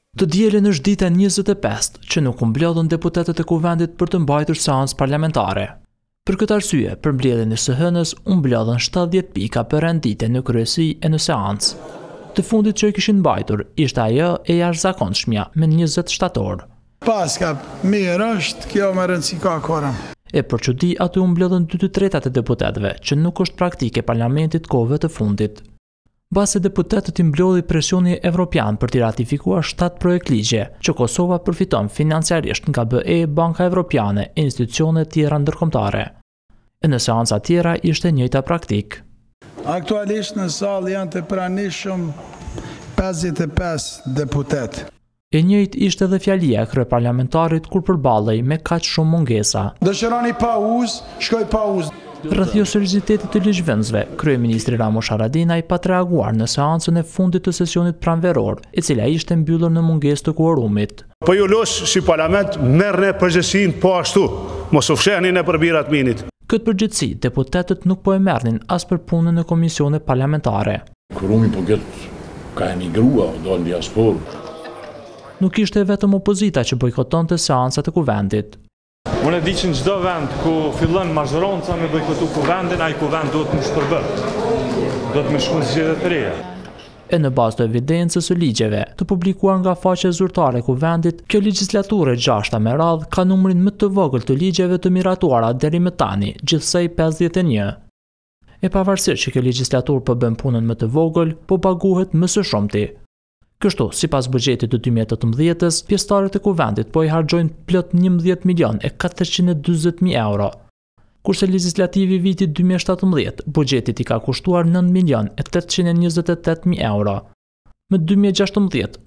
Të dielën është dita 25 që nuk u mbledhën deputetët e Kuvendit për të mbajtur seancë parlamentare. Për këtë arsye, për mbledhjen e SHN-s u mbledhën 70 pika për renditje në kryesi e në seancë. Të fundit që i kishin mbajtur ishte ajo e jashtëzakonshmja me 20 shtator. Paska mirë është, kjo më rëndësi ka korëm. E për çudi aty u mbledhën 2/3 e deputetëve, që nuk është praktike parlamentit kohëve të fundit. Basi deputetët i mblodhi presioni evropian për t'i ratifikuar 7 projekt ligje që Kosova përfiton financiarisht nga BE, Banka Evropiane e institucione tjera ndërkombëtare. E në seanca tjera ishte njëjta praktik. Aktualisht në sallë janë të pranishëm 55 deputet. E njëjtë ishte edhe fjalia e kryeparlamentarit kur përballej me kaq shumë mungesa. Dëshironi pauzë, shkoj pauzë. Rreth jo seriozitetit të ligjvënësve, kryeministri Ramush Haradinaj pa të reaguar në seancën e fundit të sesionit pranveror, e cila ishte mbyllur në mungesë të kuorumit. Po ju los si parlament merrni përgjegjësinë po ashtu, mos u fshehni në përbirat minit. Këtë përgjegjësi deputetët nuk po e merrnin as për punën në komisione parlamentare. Kurumi po ka emigruar, do në diasporë. Nuk ishte vetëm opozita që bojkotonte seancat e Kuvendit. Unë e di që në çdo vend ku fillon mazhronca me bojkotu Kuvendin, ai Kuvend duhet të shpërbëhet. Do të më shkon zgjedhje të reja. E në bazë të evidencës së ligjeve të publikuar nga faqja zyrtare e Kuvendit, kjo legjislaturë e 6-ta me radhë ka numrin më të vogël të ligjeve të miratuara deri më tani, gjithsej 51. E pavarësisht që kjo legjislaturë po bën punën më të vogël, po paguhet më së shumti. Kështu, sipas buxhetit të 2018-s, pjesëtarët e Kuvendit po i harxojnë plot 11.440.000 euro. Kurse legislativi i vitit 2017, buxheti i ka kushtuar 9.828.000 euro. Më 2016,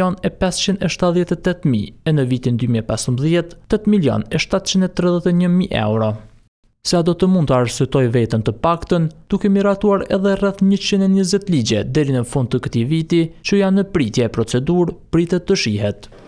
9.578.000 e në vitin 2015, 8.731.000 euro. Se a do të mund të arsyetoj veten të paktën, duke miratuar edhe rreth 120 ligje deri në fund të këtij viti që janë në pritje e procedurë, pritet të shihet.